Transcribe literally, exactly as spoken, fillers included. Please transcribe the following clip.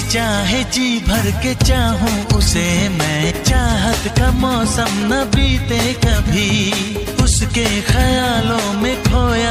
चाहे जी भर के चाहूं उसे मैं, चाहत का मौसम न बीते कभी, उसके ख्यालों में खोया